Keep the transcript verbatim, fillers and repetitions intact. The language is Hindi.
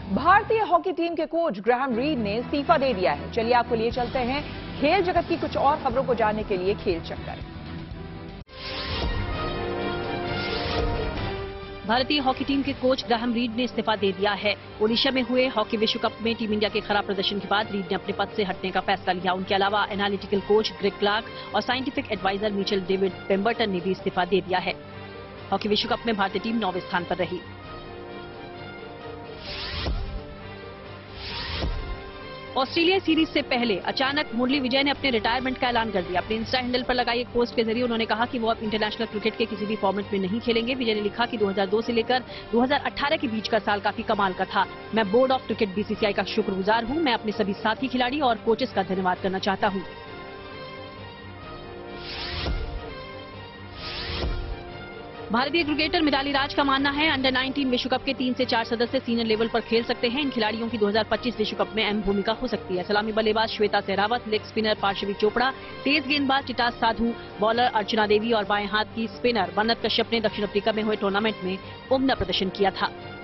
भारतीय हॉकी टीम के कोच ग्राहम रीड ने इस्तीफा दे दिया है। चलिए आपको लिए चलते हैं खेल जगत की कुछ और खबरों को जानने के लिए खेल चक्कर। भारतीय हॉकी टीम के कोच ग्राहम रीड ने इस्तीफा दे दिया है। ओडिशा में हुए हॉकी विश्व कप में टीम इंडिया के खराब प्रदर्शन के बाद रीड ने अपने पद से हटने का फैसला लिया। उनके अलावा एनालिटिकल कोच ग्रेग क्लार्क और scientific adviser Mitchell David Pemberton ने भी इस्तीफा दे दिया है। हॉकी विश्व कप में भारतीय टीम नौवें स्थान पर रही। ऑस्ट्रेलिया सीरीज से पहले अचानक मुरली विजय ने अपने रिटायरमेंट का ऐलान कर दिया। अपने इंस्टा हैंडल पर लगाई एक पोस्ट के जरिए उन्होंने कहा कि वो अब इंटरनेशनल क्रिकेट के किसी भी फॉर्मेट में नहीं खेलेंगे। विजय ने लिखा कि दो हज़ार दो से लेकर दो हज़ार अठारह के बीच का साल काफी कमाल का था। मैं बोर्ड ऑफ क्रिकेट बीसीसीआई का शुक्रगुजार हूं। मैं अपने सभी साथी खिलाड़ी और कोचेस का धन्यवाद करना चाहता हूं। भारतीय क्रिकेटर मिताली राज का मानना है अंडर उन्नीस विश्व कप के तीन से चार सदस्य सीनियर लेवल पर खेल सकते हैं। इन खिलाड़ियों की दो हज़ार पच्चीस विश्व कप में अहम भूमिका हो सकती है। सलामी बल्लेबाज श्वेता सहरावत, लेग स्पिनर पार्श्वी चोपड़ा, तेज गेंदबाज टिटास साधु, बॉलर अर्चना देवी और बाएं हाथ की स्पिनर वन्नत कश्यप ने दक्षिण अफ्रीका में हुए टूर्नामेंट में उम्दा प्रदर्शन किया था।